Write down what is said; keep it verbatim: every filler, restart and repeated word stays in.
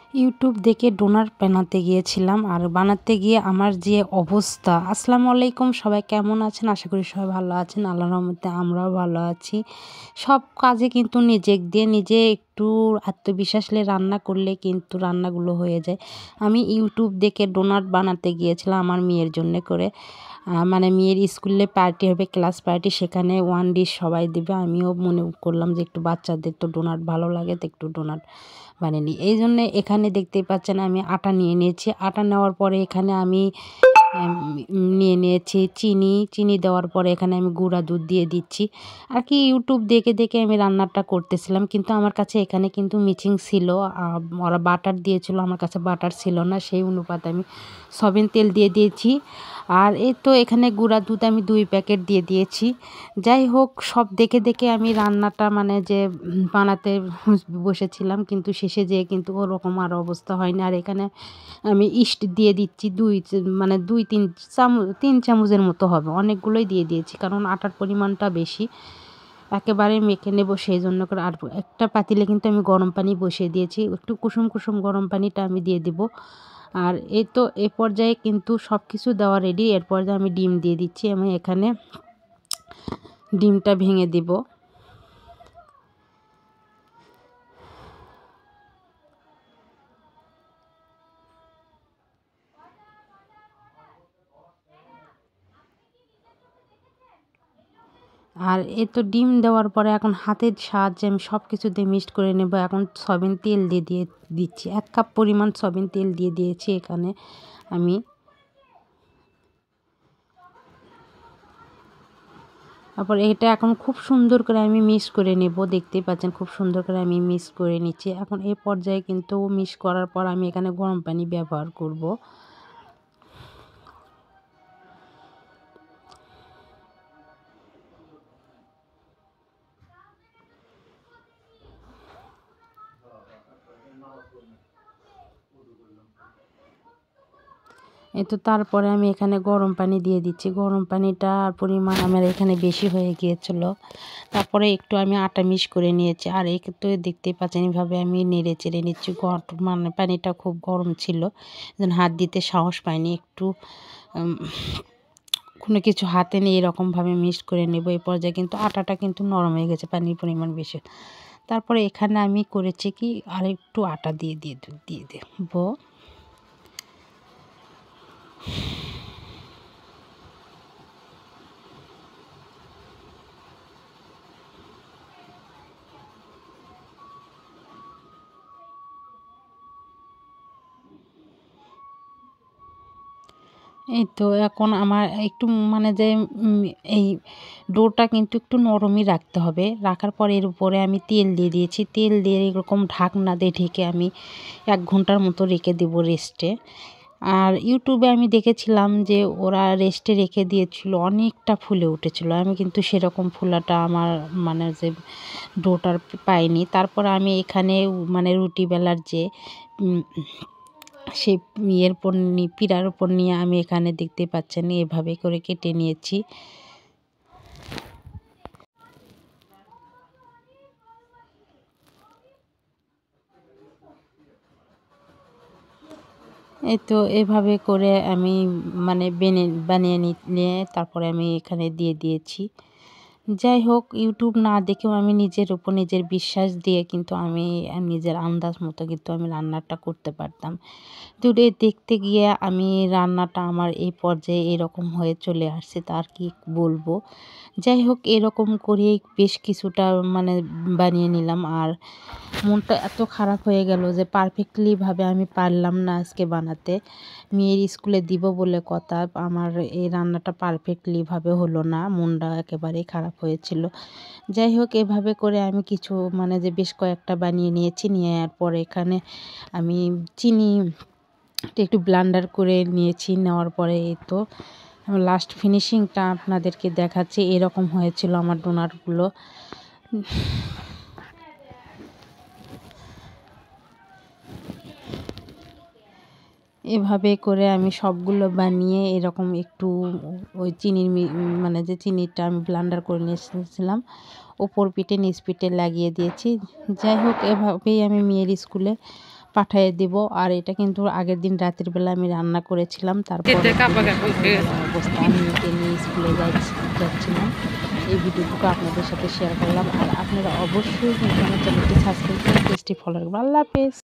YouTube দেখে donut বানাতে গিয়েছিলাম, আর বানাতে গিয়ে আমার যে অবস্থা। আসসালামু আলাইকুম, সবাই কেমন আছেন? আশা করি সবাই ভালো আছেন। আল্লাহর রহমতে আমরাও ভালো আছি। সব কাজে কিন্তু নিজে দিয়ে নিজে একটু আত্মবিশ্বাস নিয়ে রান্না করলে কিন্তু রান্নাগুলো হয়ে যায়। আমি ইউটিউব দেখে ডোনাট বানাতে গিয়েছিলাম আমার মেয়ের জন্য করে। মানে মেয়ের স্কুলে পার্টি হবে, ক্লাস পার্টি, সেখানে ওয়ান ডিশ সবাই দেবে। আমিও মনে করলাম যে একটু বাচ্চাদের তো ডোনাট ভালো লাগে, তো একটু ডোনাট বানিয়ে নিই। এই জন্যে এখানে দেখতেই পাচ্ছেন আমি আটা নিয়ে নিয়েছি। আটা নেওয়ার পরে এখানে আমি নিয়ে নিয়েছি চিনি। চিনি দেওয়ার পরে এখানে আমি গুঁড়া দুধ দিয়ে দিচ্ছি। আর কি ইউটিউব দেখে দেখে আমি রান্নাটা করতেছিলাম, কিন্তু আমার কাছে এখানে কিন্তু মিচিং ছিল, ওরা বাটার দিয়েছিল, আমার কাছে বাটার ছিল না। সেই অনুপাতে আমি সয়াবিন তেল দিয়ে দিয়েছি। আর এই তো এখানে গুঁড়া দুধ আমি দুই প্যাকেট দিয়ে দিয়েছি। যাই হোক, সব দেখে দেখে আমি রান্নাটা মানে যে বানাতে বসেছিলাম, কিন্তু শেষে যেয়ে কিন্তু ওরকম আর অবস্থা হয়নি। আর এখানে আমি ইস্ট দিয়ে দিচ্ছি দুই মানে দুই তিন চামচ তিন চামচের মতো হবে, অনেকগুলোই দিয়ে দিয়েছি কারণ আটার পরিমাণটা বেশি। একেবারে মেখে নেব সেই জন্য করে। আর একটা পাতিলে কিন্তু আমি গরম পানি বসিয়ে দিয়েছি, একটু কুসুম কুসুম গরম পানিটা আমি দিয়ে দিব। আর এই তো এ পর্যায়ে কিন্তু সব কিছু দেওয়া রেডি। এর পর্যায়ে আমি ডিম দিয়ে দিচ্ছি। আমি এখানে ডিমটা ভেঙে দিব। আর এ তো ডিম দেওয়ার পরে এখন হাতের সাহায্যে আমি সব কিছু দিয়ে মিক্সড করে নেব। এখন সয়াবিন তেল দিয়ে দিয়ে দিচ্ছি, এক কাপ পরিমাণ সয়াবিন তেল দিয়ে দিয়েছি এখানে আমি। তারপর এটা এখন খুব সুন্দর করে আমি মিক্স করে নেব। দেখতেই পাচ্ছেন খুব সুন্দর করে আমি মিক্স করে নিচ্ছি। এখন এই পর্যায়ে কিন্তু মিক্স করার পর আমি এখানে গরম পানি ব্যবহার করব। এই তো তারপরে আমি এখানে গরম পানি দিয়ে দিচ্ছি। গরম পানিটার পরিমাণ আমার এখানে বেশি হয়ে গিয়েছিল। তারপরে একটু আমি আটা মিক্স করে নিয়েছি। আর এই তো দেখতেই পাচ্ছেন এইভাবে আমি নেড়ে চেড়ে নিচ্ছি। মানে পানিটা খুব গরম ছিল, যেন হাত দিতে সাহস পাইনি। একটু কোনো কিছু হাতে নিয়ে এরকমভাবে মিক্স করে নেব। এই পর্যায়ে কিন্তু আটাটা কিন্তু নরম হয়ে গেছে, পানির পরিমাণ বেশি। তারপরে এখানে আমি করেছি কি আর একটু আটা দিয়ে দিয়ে দিয়ে দেব। এই তো এখন আমার একটু মানে যে এই ডোটা কিন্তু একটু নরমই রাখতে হবে। রাখার পর এর উপরে আমি তেল দিয়ে দিয়েছি। তেল দিয়ে এরকম ঢাকনা দিয়ে ঢেকে আমি এক ঘন্টার মতো রেখে দেব রেস্টে। আর ইউটিউবে আমি দেখেছিলাম যে ওরা রেস্টে রেখে দিয়েছিল, অনেকটা ফুলে উঠেছিল। আমি কিন্তু সেরকম ফুলাটা আমার মানে যে ডোটার পাইনি। তারপর আমি এখানে মানে রুটি বেলার যে সেই ইয়ের উপর নিয়ে পিঁড়ার উপর নিয়ে আমি এখানে দেখতে পাচ্ছেন এভাবে করে কেটে নিয়েছি। এই তো এভাবে করে আমি মানে বেনে বানিয়ে নিয়ে তারপরে আমি এখানে দিয়ে দিয়েছি। যাই হোক, ইউটিউব না দেখেও আমি নিজের উপর নিজের বিশ্বাস দিয়ে কিন্তু আমি নিজের আন্দাজ মতো কিন্তু আমি রান্নাটা করতে পারতাম। দূরে দেখতে গিয়ে আমি রান্নাটা আমার এই পর্যায়ে এরকম হয়ে চলে আসছে, তার কি বলবো। যাই হোক, এরকম করেই বেশ কিছুটা মানে বানিয়ে নিলাম। আর মনটা এত খারাপ হয়ে গেল যে পারফেক্টলিভাবে আমি পারলাম না আজকে বানাতে। মেয়ের স্কুলে দিব বলে কথা, আমার এই রান্নাটা পারফেক্টলিভাবে হলো না। মনটা একেবারেই খারাপ হয়েছিল। যাই হোক, এভাবে করে আমি কিছু মানে যে বেশ কয়েকটা বানিয়ে নিয়েছি। নিয়ে পর এখানে আমি চিনি একটু ব্লেন্ডার করে নিয়েছি। নেওয়ার পরে এই তো লাস্ট ফিনিশিংটা আপনাদেরকে দেখাচ্ছি। এরকম হয়েছিল আমার ডোনাটগুলো। এভাবে করে আমি সবগুলো বানিয়ে এরকম একটু ওই চিনির মানে যে চিনিটা আমি ব্লেন্ডার করে নিয়েছিলাম ওপর পিঠে নিচ পিঠে লাগিয়ে দিয়েছি। যাই হোক, এভাবেই আমি মেয়ের স্কুলে পাঠিয়ে দিব। আর এটা কিন্তু আগের দিন রাতের বেলা আমি রান্না করেছিলাম। তারপরে অবস্থা আমি একে নিয়ে স্কুলে যাচ্ছিলাম। এই ভিডিওটুকু আপনাদের সাথে শেয়ার করলাম। আর আপনারা অবশ্যই কিন্তু আমার চ্যানেলটি সাবস্ক্রাইব করে পেজটি ফলো করবেন। আল্লাহ হাফেজ।